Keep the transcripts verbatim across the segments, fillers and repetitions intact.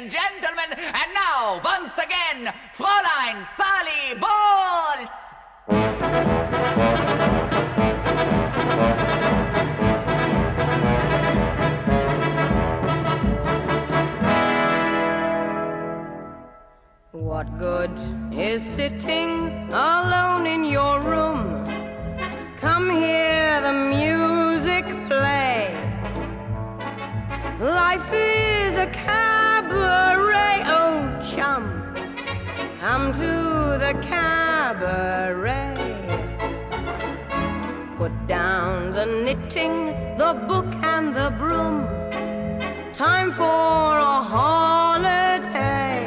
and gentlemen, and now, once again, Fräulein Sally Bowles! What good is sitting alone in your room? Come hear the music play. Life is a cabaret, old chum. Come to the cabaret. Put down the knitting, the book and the broom. Time for a holiday.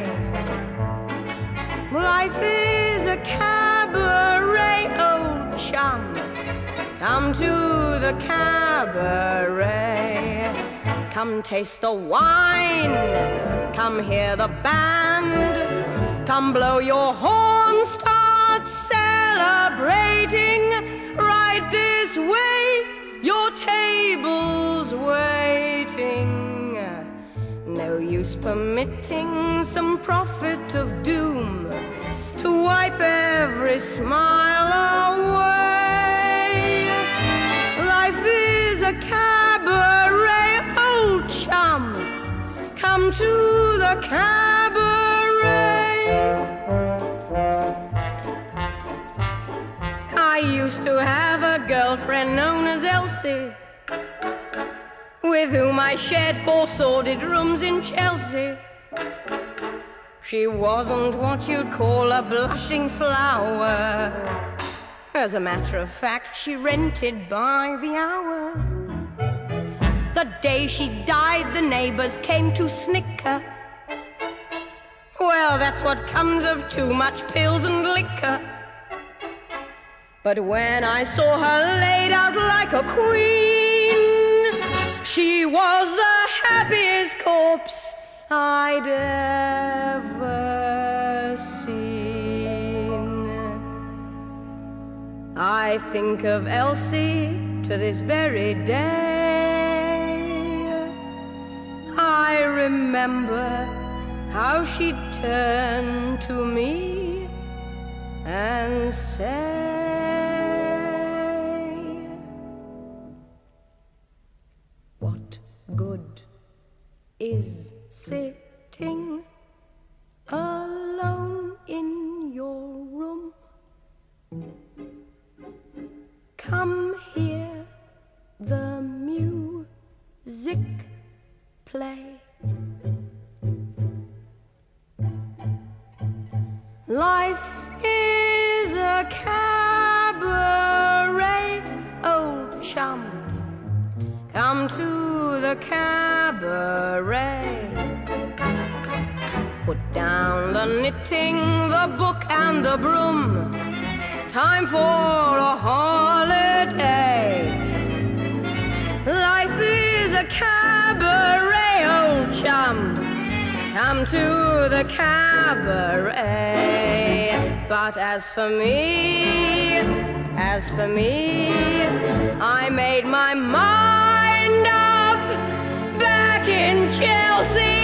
Life is a cabaret, old chum. Come to the cabaret. Come taste the wine. Come hear the band. Come blow your horn, start celebrating. Right this way, your table's waiting. No use permitting some prophet of doom to wipe every smile away. Life is a cabaret, old chum. Come to the cabaret. I used to have a girlfriend known as Elsie, with whom I shared four sordid rooms in Chelsea. She wasn't what you'd call a blushing flower. As a matter of fact, she rented by the hour. The day she died, the neighbors came to snicker. Well, that's what comes of too much pills and liquor. But when I saw her laid out like a queen, she was the happiest corpse I'd ever seen. I think of Elsie to this very day. I remember how she'd turn to me and say, what good is sitting alone in your room? Come hear the music play. Life is a cabaret, old chum. Come to the cabaret. Put down the knitting, the book and the broom. Time for a holiday. Life is a cabaret, old chum. Come to the cabaret. But as for me, as for me, I made my mind up back in Chelsea.